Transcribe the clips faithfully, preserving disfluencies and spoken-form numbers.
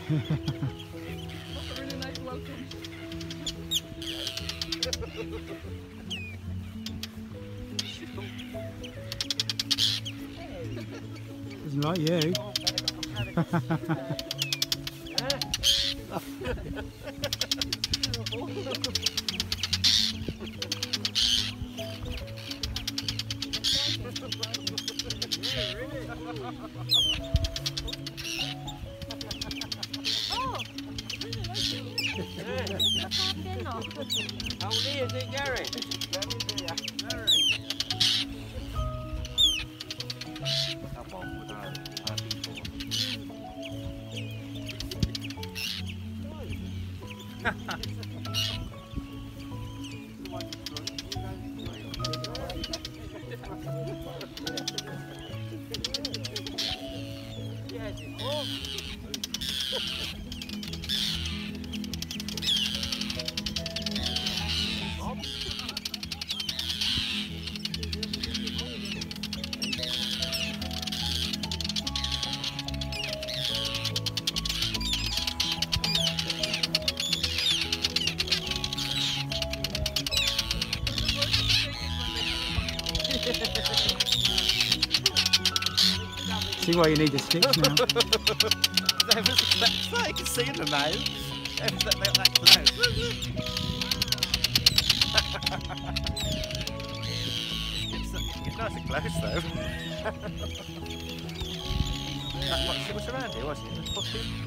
a really nice welcome. Doesn't like you. How near is it, Gary? Come on, with our happy See why you need the sticks now. I can see in the mouth. That, that, that close. it's, it's nice and close though. That much it was around here, wasn't it? Just put in.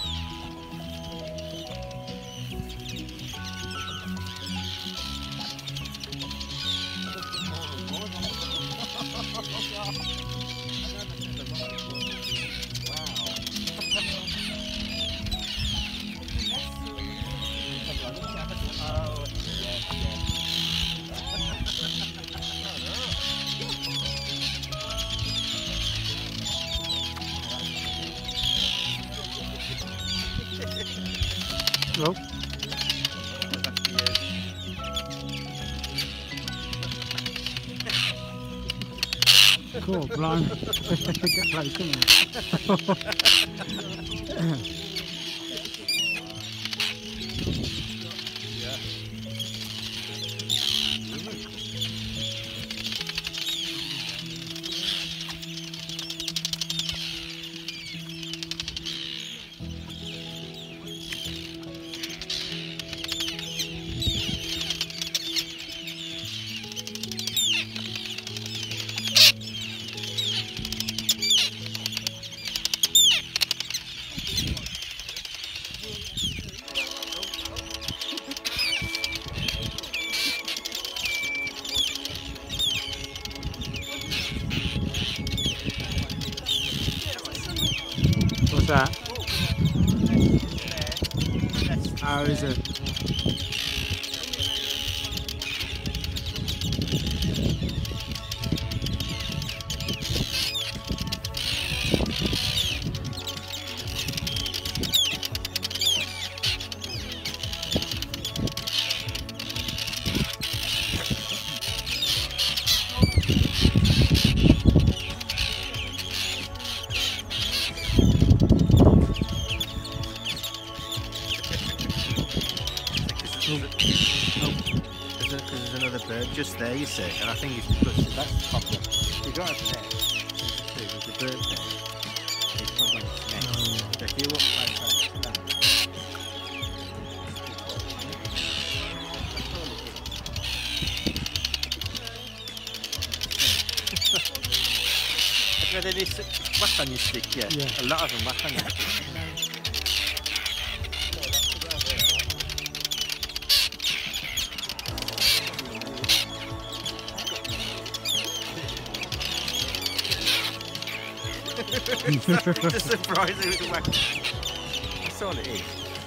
Well, cool, blimey. Get close, come on. What's that? How is it? There's another bird just there, you see, and I think it's because that's popular. You got over there, there's a bird there. It's probably its nest. So if you look like that, that's where they whack on your stick, yeah. Yeah. A lot of them whack on your stick. Just surprising with the whack. That's all it is.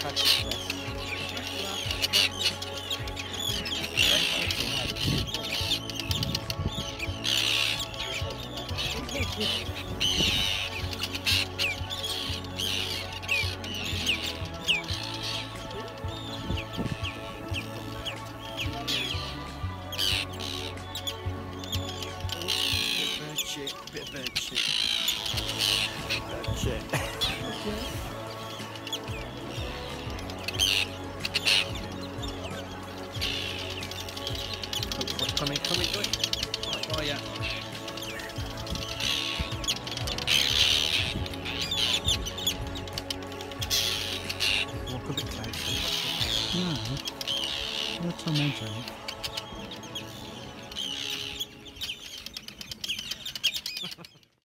Bird shit, bit of bird shit. Bird shit.